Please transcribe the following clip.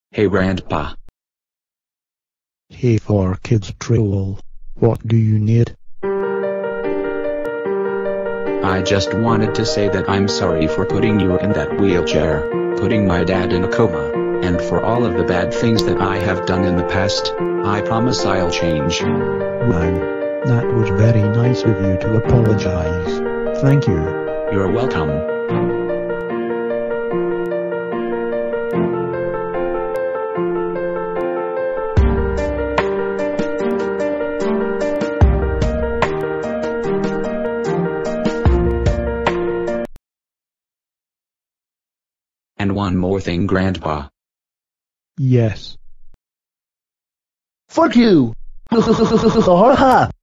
Hey Grandpa. Hey 4Kids Troll, what do you need? I just wanted to say that I'm sorry for putting you in that wheelchair, putting my dad in a coma, and for all of the bad things that I have done in the past. I promise I'll change. Wow, that was very nice of you to apologize. Thank you. You're welcome. And one more thing, Grandpa. Yes. Fuck you!